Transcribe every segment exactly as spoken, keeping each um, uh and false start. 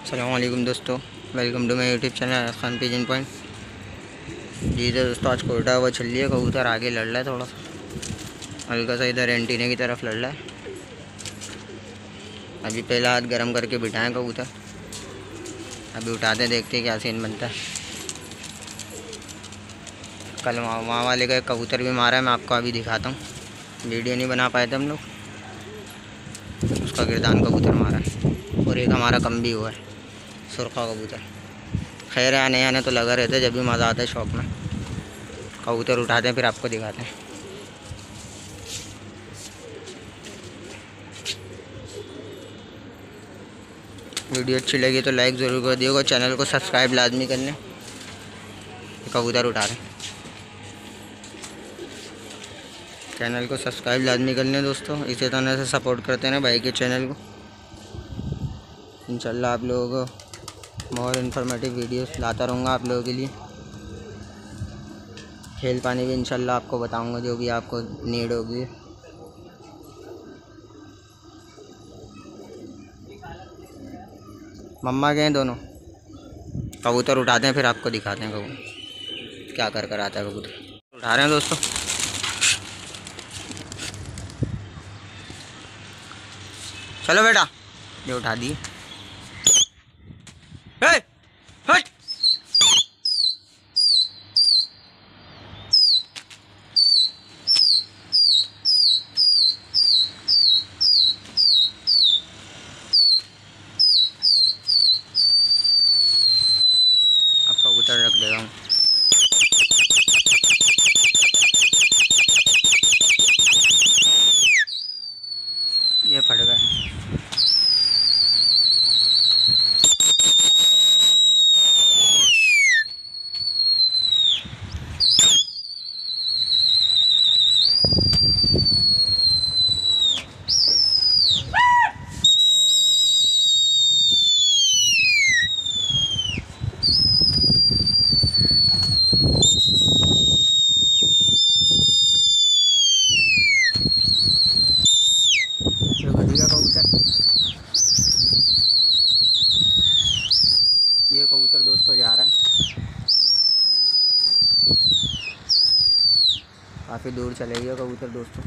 अस्सलामुअलैकुम दोस्तों, welcome to my YouTube channel Khan pigeon point. जी तो दोस्तों, आज कोयटा हुआ चल रही है। कबूतर आगे लड़ रहा है, थोड़ा सा हल्का सा इधर एंटीने की तरफ लड़ रहा है। अभी पहला हाथ गर्म करके बिठाएं कबूतर। अभी उठाते हैं, देखते हैं क्या सीन बनता है। कल वहाँ वाले का एक कबूतर भी मारा है, मैं आपको अभी दिखाता हूँ। वीडियो नहीं बना पाए थे हम लोग। उसका गिरदान कबूतर मारा है और एक हमारा कम भी हुआ है, सुरखा कबूतर। खैर आने आने तो लगा रहता है, जब भी मज़ा आता है शौक में। कबूतर उठाते हैं फिर आपको दिखाते हैं। वीडियो अच्छी लगी तो लाइक ज़रूर कर दिएगा, चैनल को सब्सक्राइब लाजमी कर लें। कबूतर उठा रहे हैं, चैनल को सब्सक्राइब लाजमी कर लें दोस्तों। इसी तरह से सपोर्ट करते हैं भाई के चैनल को। इंशाल्लाह आप लोगों को और इन्फॉर्मेटिव वीडियोस लाता रहूँगा आप लोगों के लिए। खेल पानी भी इंशाल्लाह आपको बताऊँगा, जो भी आपको नीड होगी। मम्मा गए दोनों। कबूतर उठाते हैं फिर आपको दिखाते हैं कबूतर क्या कर कर आता है। कबूतर उठा रहे हैं दोस्तों। चलो बेटा, ये उठा दिए। अब कबूतर रख देगा हूँ। ये फट गए। ये घटिया कबूतर। ये कबूतर दोस्तों जा रहा है, काफ़ी दूर चले गया कबूतर दोस्तों।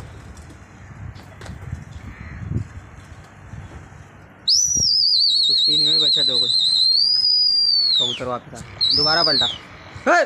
कुश्ती नहीं हुई, बचा तो कुछ। कबूतर वापस आ, दोबारा पलटा। हे!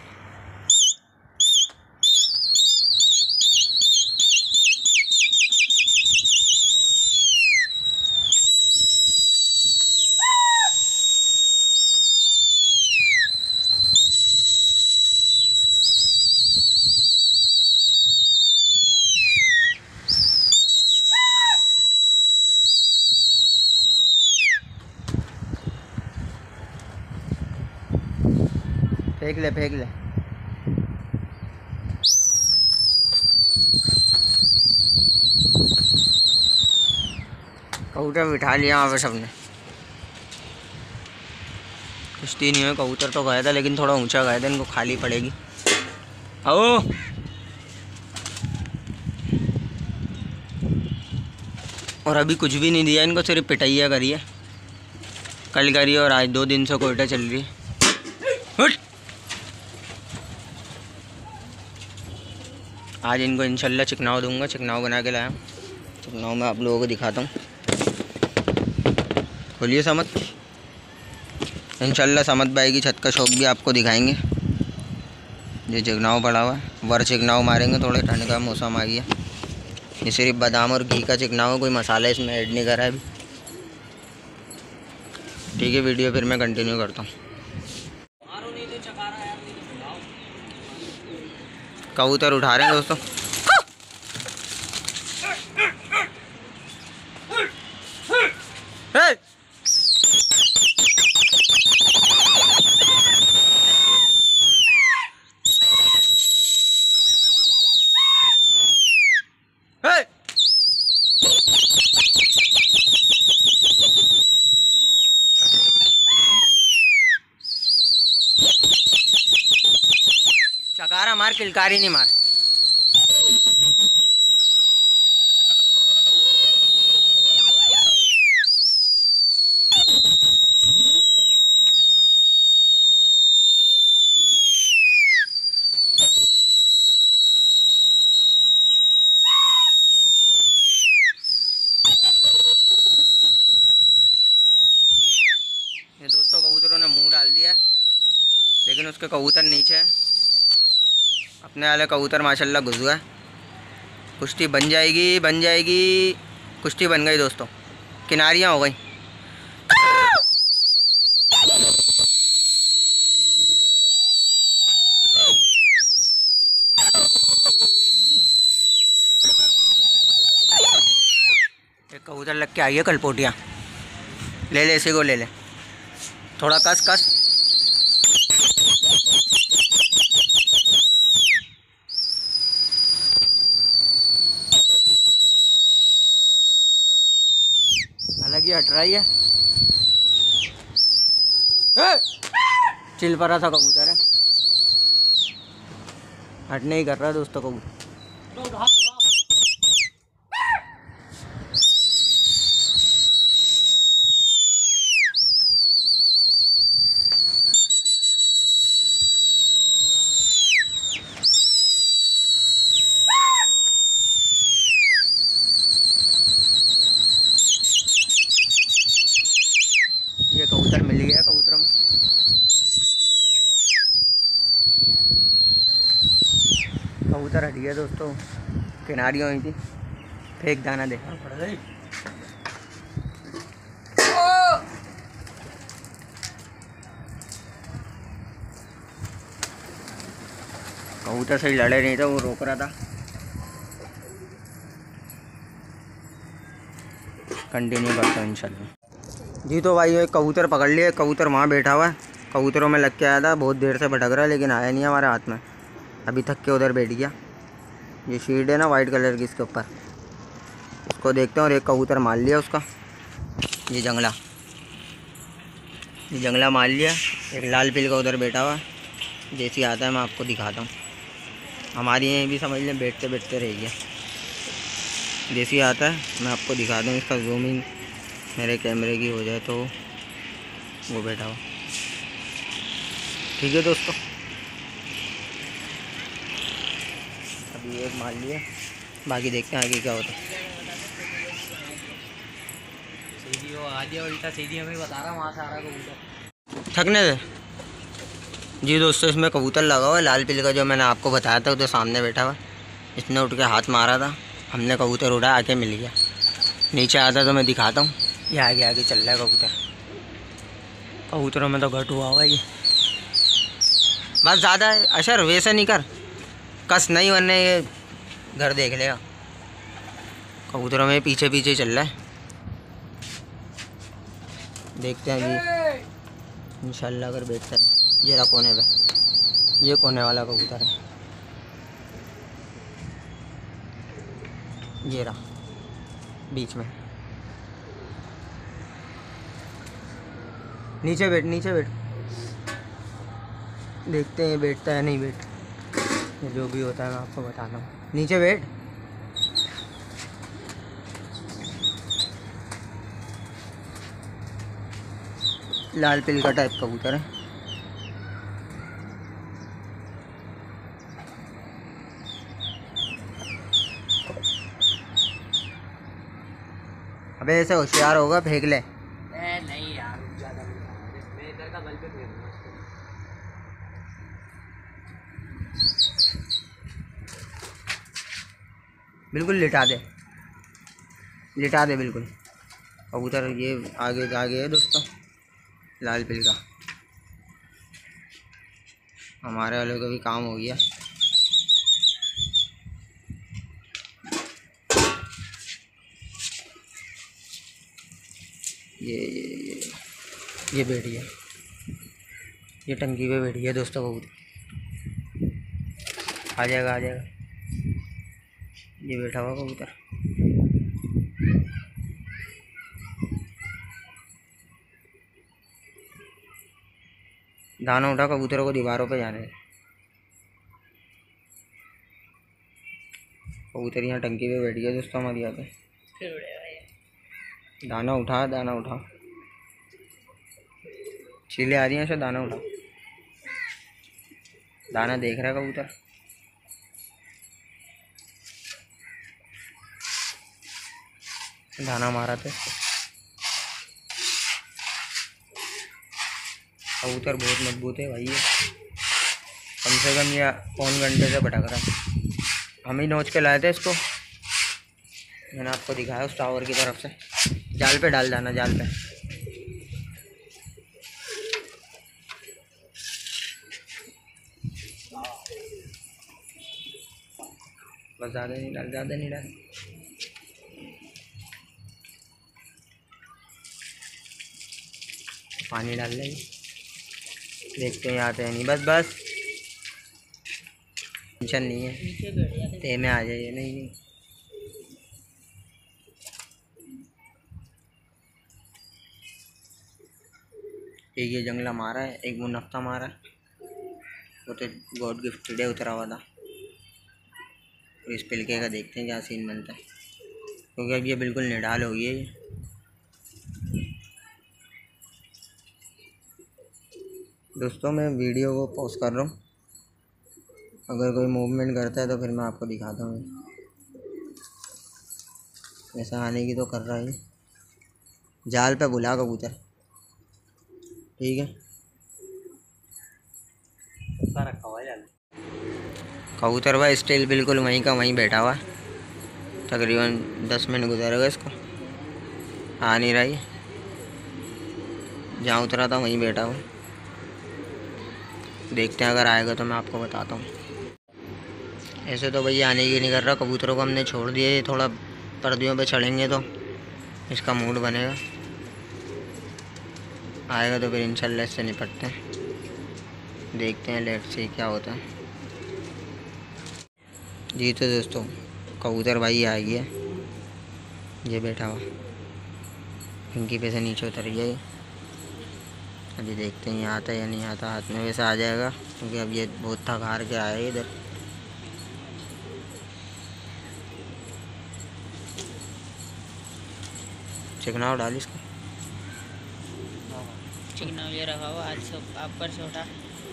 फेंक ले फेंक ले। कबूतर बिठा लिया वहाँ पे सबने। कुश्ती नहीं हुई, कबूतर तो गया था लेकिन थोड़ा ऊंचा गया था, इनको खाली पड़ेगी। आओ और अभी कुछ भी नहीं दिया इनको, सिर्फ पिटाइया करी है। कल करी है और आज दो दिन से कोयटा चल रही है। आज इनको इंशाल्लाह चिकनाव दूंगा, चिकनाव बना के लाया। चिकनाव में आप लोगों को दिखाता हूँ। खोलिए समत। इंशाल्लाह समत भाई की छत का शौक भी आपको दिखाएंगे। ये चिकनाव पड़ा हुआ है, वर चिकनाव मारेंगे। थोड़े ठंड का मौसम आ गया। ये सिर्फ बादाम और घी का चिकनाव, कोई मसाला इसमें ऐड नहीं करा है अभी। ठीक है, वीडियो फिर मैं कंटिन्यू करता हूँ। कबूतर उठा रहे हैं दोस्तों। हे! हे! चकारा मार, किलकारी नहीं मार। ये दोस्तों कबूतरों ने मुंह डाल दिया, लेकिन उसके कबूतर नीचे है। अपने वाले कबूतर माशाल्लाह घुस गए। कुश्ती बन जाएगी, बन जाएगी। कुश्ती बन गई दोस्तों, किनारियाँ हो गई। एक कबूतर लग के आई है कलपोटियाँ। ले ले, इसी को ले ले, थोड़ा कस कस। अलग ही हट रही है, चिल पड़ा था कबूतर है, हटने ही कर रहा है दोस्तों कबूतर। ये कबूतर मिल गया कबूतरों में। कबूतर हट गया दोस्तों, किनारियों हुई थी, फेंक दाना देखना पड़ गई। कबूतर सही लड़े नहीं था, वो रोक रहा था। कंटिन्यू करता हूँ इंशाल्लाह। जी तो भाई एक कबूतर पकड़ लिया, कबूतर वहाँ बैठा हुआ है, कबूतरों में लग के आया था, बहुत देर से भटक रहा है लेकिन आया नहीं हमारे हाथ में। अभी थक के उधर बैठ गया। ये शीट है ना वाइट कलर की, इसके ऊपर उसको देखते हैं। और एक कबूतर मार लिया उसका, ये जंगला, ये जंगला मार लिया। एक लाल पिल का उधर बैठा हुआ, जैसी आता है मैं आपको दिखाता हूँ। हमारी यहीं भी समझ लें बैठते बैठते रह गया। जैसी आता है मैं आपको दिखा दूँ, इसका जूमिंग मेरे कैमरे की हो जाए तो वो बैठा हुआ। ठीक है दोस्तों, अभी एक मार लिया, बाकी देखते हैं आगे क्या होता है। सीधी वो आधी उल्टा सीधी हमें बता रहा, वहाँ से आ रहा कबूतर। थकने दे। जी दोस्तों, इसमें कबूतर लगा हुआ है लाल पिल का, जो मैंने आपको बताया था उधर सामने बैठा हुआ। इसने उठ के हाथ मारा था, हमने कबूतर उड़ा, आके मिल गया। नीचे आता तो मैं दिखाता हूँ। ये आगे आगे चल रहा है कबूतर। कबूतरों में तो घट हुआ हुआ ये, बस ज़्यादा अशर वैसे नहीं कर, कस नहीं, वरने ये घर देख लेगा। कबूतरों में पीछे पीछे चल रहा है, देखते हैं जी इंशाल्लाह अगर बैठता है। ये रहा कोने पे, ये कोने वाला कबूतर है, ये रहा बीच में। नीचे बैठ, नीचे बैठ, देखते हैं बैठता है नहीं बैठ, जो भी होता है मैं आपको बताता हूँ। नीचे बैठ। लाल पिल का टाइप कबूतर है। अबे ऐसे होशियार होगा, फेंक ले। ए नहीं यार, ज़्यादा मैं इधर का बल पे फेंकूंगा उसको। बिल्कुल लिटा दे, लिटा दे बिल्कुल। कबूतर ये आगे आगे है दोस्तों, लाल पिल का। हमारे वाले का भी काम हो गया। ये ये ये ये बैठ गया, ये टंकी पे बैठ गया दोस्तों कबूतर। आ जाएगा, आ जाएगा। ये बैठा हुआ कबूतर। दाना उठा, कबूतरों को दीवारों पे जाने दे। कबूतर यहाँ टंकी पे बैठ गया दोस्तों हमारे यहाँ पे। फिर उड़ेगा ये। दाना उठा, दाना उठा, चीलें आ रही हैं, ऐसे दाना उठा। दाना देख रहा है कबूतर। दाना मारा था। कबूतर बहुत मजबूत है भाई, ये कम से कम ये पौन घंटे से भटक रहा है। हम ही नोच के लाए थे इसको, मैंने आपको दिखाया उस टावर की तरफ से। जाल पे डाल जाना, जाल पे। बस ज़्यादा नहीं डाल, ज़्यादा नहीं डाल। पानी डाल लेंगे, देखते हैं आते हैं नहीं। बस बस, टेंशन नहीं है, ते में आ जाइए। नहीं नहीं, एक ये जंगला मारा है, एक मुनफ्ता मारा है, वो तो गॉड गिफ्टेड है, उतरा हुआ था। और इस पिलके का देखते हैं क्या सीन बनता है, क्योंकि अब ये बिल्कुल निडाल हो गई है ये। दोस्तों मैं वीडियो को पॉज कर रहा हूँ, अगर कोई मूवमेंट करता है तो फिर मैं आपको दिखाता हूँ। ऐसा आने की तो कर रहा है, जाल पे बुला कबूतर, ठीक है। रखा हुआ है कबूतर भाई स्टिल बिल्कुल वहीं का वहीं बैठा हुआ, तकरीबन दस मिनट गुजर गए इसको, आ नहीं रही। जहाँ उतरा था वहीं बैठा हुआ, देखते हैं अगर आएगा तो मैं आपको बताता हूँ। ऐसे तो भैया आने की नहीं कर रहा, कबूतरों को हमने छोड़ दिया। थोड़ा पर्दियों पे चढ़ेंगे तो इसका मूड बनेगा, आएगा तो फिर इंशाल्लाह इससे निपटते हैं, देखते हैं लेट से क्या होता है। जी तो दोस्तों कबूतर भाई आ गया, ये बैठा हुआ पिंकी पे से नीचे उतर गया ये। अभी देखते हैं ये आता है या नहीं आता, हाथ में वैसे आ जाएगा क्योंकि अब ये बहुत थक हार के आया है इधर। चिकनाव डाल इसको, चिकनाव ये रखा हुआ आज सब आप पर से उठा।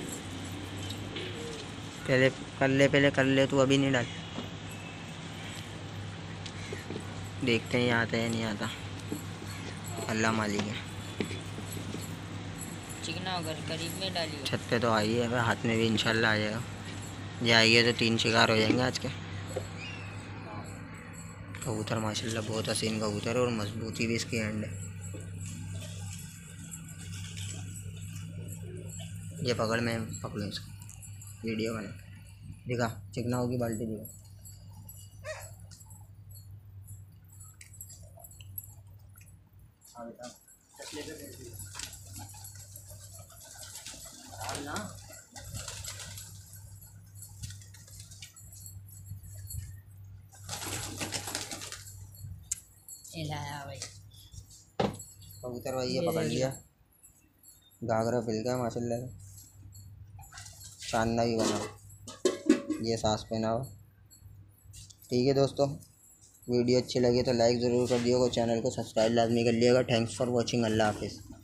पहले कर ले, पहले कर ले, तू अभी नहीं डाल। देखते हैं ये आता है या नहीं आता, अल्लाह मालिक है। चिकनाव घर करीब में डालिए। छत पे तो आई है, अब हाथ में भी इंशाल्लाह आ जाएगा। ये आई है तो तीन शिकार हो जाएंगे आज के। कबूतर माशाल्लाह बहुत हसीन कबूतर है और मजबूती भी इसकी एंड है। ये पकड़, में पकड़ूँ इसको, वीडियो बना दिखा, चिकनाव की बाल्टी दिखा। हिलाया भाई, कबूतर भाई ये पकड़ लिया, घाघरा पिल गया माशाल्लाह, चांदना भी बना, ये सांस पहना हुआ। ठीक है दोस्तों, वीडियो अच्छी लगी तो लाइक ज़रूर कर दिएगा, चैनल को सब्सक्राइब लाजमी कर लिएगा। थैंक्स फॉर वॉचिंग, अल्लाह हाफिज़।